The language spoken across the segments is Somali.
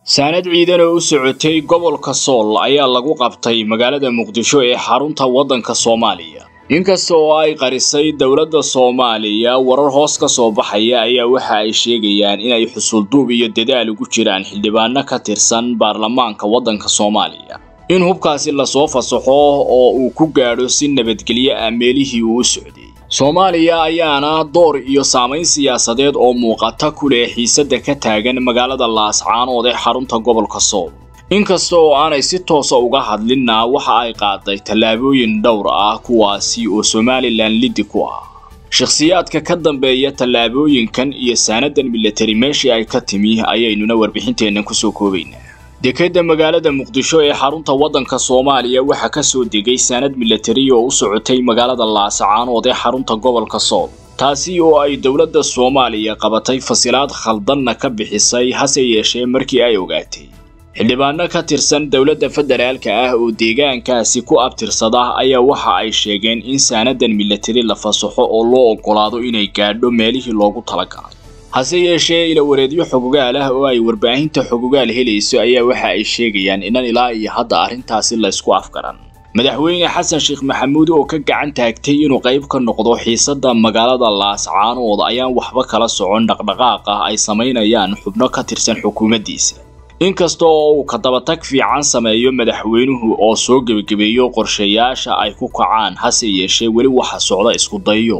Sanad ciidan oo u socotay gobolka Sool ayaa lagu qabtay magaalada Muqdisho ee xarunta waddanka Soomaaliya. Inkasta oo ay qarisay dawladda Soomaaliya, warar hoos ka soo baxaya ayaa waxa ay sheegayaan in ay xusul duub iyo dadaal ugu jiraan xildhibaano ka tirsan baarlamaanka waddanka Soomaaliya. In hubkaasi la soo fasaxo oo uu ku gaadho si nabadgelyo ah meelihii uu socday. Soomaaliya ayaana door iyo saameyn siyaasadeed oo muuqata ku leh xiisadda ka taagan magaalada Laascaanood ee xarunta gobolka Sool. Inkasta oo aanay si toos ah uga hadlinna waxa ay qaaday tallaabooyin dhowr ah kuwaasi oo Somaliland lidi ku ah. Shakhsiyaadka ka dambeeya tallaabooyinkan iyo sanadan military meeshii ay ka timi ayaynuna warbixinteena ku soo koobaynaa. Dekeda magaalada Muqdisho ee xarunta waddanka Soomaaliya waxa ka soo degay sanad military oo u socotay magaalada Laascaanood ee xarunta gobolka Sool. Taasi oo ay dawladda Soomaaliya qabatay fasilaad khaldanna ka bixisay hase yeeshee markii ay ogaatay. Xildhibaano ka tirsan dawladda federaalka ah oo deegaankaasi ku abtirsada ayaa waxa ay sheegeen in sanadan military la fasaxo oo loo ogolaado inay gaadho meelihii loogu talagalay. hase yeeshee ila wareedyo xogogaal ah oo ay warbaahinta xogogaal helayso ayaa waxa ay sheegayaan in ilaa iyo hadda arrintaasi la isku afgaran. Madaxweyne Xasan Sheekh Maxamuud oo ka gacan taagtay inuu qayb ka noqdo xiisadda magaalada Laascaanood ayaan waxba kala socon dhaqdhaqaaqa ay sameynayaan xubno ka tirsan xukuumaddiisa. Inkasta oo uu ka daba tag fiican sameeyo madaxweynuhu oo soo gabagabeeyo qorshayaasha ay ku kacaan, hase yeeshee weli waxa socda isku dayo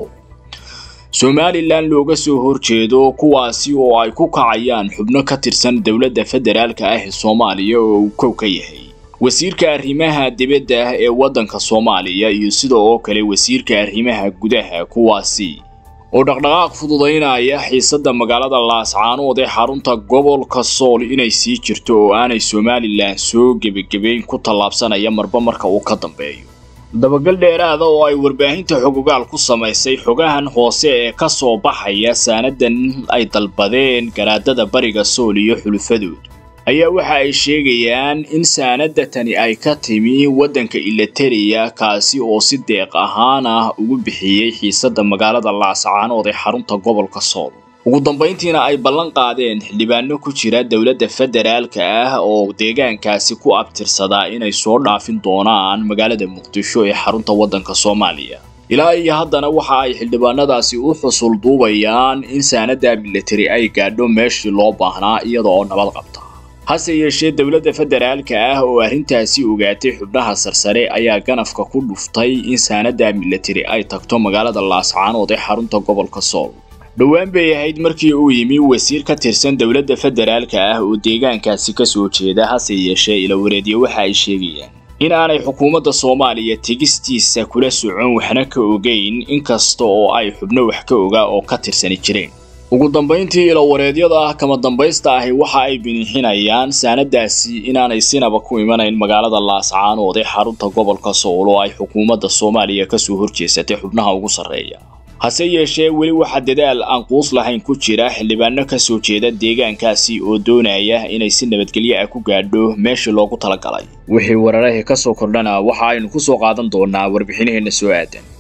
Somaliland looga soo horjeedo kuwaasi oo ay ku kacayaan xubno ka tirsan dawladda federaalka ah ee Soomaaliya oo uu kow ka yahay wasiirka arrimaha dibadda ee waddanka Soomaaliya iyo sidoo kale wasiirka arrimaha gudaha kuwaasi oo dhaqdhaqaaq fududeynaya xiisadda magaalada Laascaanood ee xarunta gobolka Sool inay sii jirto oo aanay Somaliland soo gabagabeyn ku tallaabsanaya marba marka uu ka dambeeyo. dabagal dheeraada oo ay warbaahinta xogogaal ku samaysay xogahan hoose ee ka soo baxaya sanadan ay dalbadeen garaadada bariga Sool iyo xulufadooda ayaa waxa ay sheegayaan in sanadatani ay ka timi waddanka Eritrea kaasi oo si deeq ahaan ah ugu bixiyay xiisadda magaalada Laascaanood ee xarunta gobolka Sool. ugu dambeyntiina ay ballan qaadeen xildhibaano ku jira dawladda federaalka ah oo deegaankaasi ku abtirsada inay soo dhaafin doonaan magaalada Muqdisho ee xarunta waddanka Soomaaliya. ilaa iyo haddana waxa ay xildhibaanadaasi u xusul duubayaan in sanada military ay gaadho meeshii loo baahnaa iyadoo nabad qabta. hase yeeshee dawladda federaalka ah oo arrintaasi ogaatay xubnaha sarsare ayaa ganafka ku dhuftay in sanada military ay tagto magaalada Laascaanood ee xarunta gobolka Sool. dhowaan bay ahayd markii uu yimi wasiir ka tirsan dawladda federaalka ah oo deegaankaasi ka soo jeeda, hase yeeshee ila wareedyo waxa ay sheegayaan in aanay xukuumadda Soomaaliya tigistiisa kula socon waxna ka ogeyn inkasta oo ay xubno wax ka ogaa oo ka tirsan jireen. ugu dambeyntii ila wareedyada kama dambaysta ah waxa ay binixinayaan sanadaasi inaanay sinaba ku imanayn magaalada Laascaanood ee xarunta gobolka Sool oo ay xukuumadda Soomaaliya ka soo horjeesatay xubnaha ugu sareeya. hase yeeshee weli waxa dadaal aan quus lahayn ku jira xildhibaano ka soo jeeda deegaankaasi oo doonaya inay si nabadgelyo ah ku gaadho meeshii loogu talagalay. wixii wararka ka soo kordhana waxa aynu ku soo qaadan doonaa warbixinaheena soo aadan.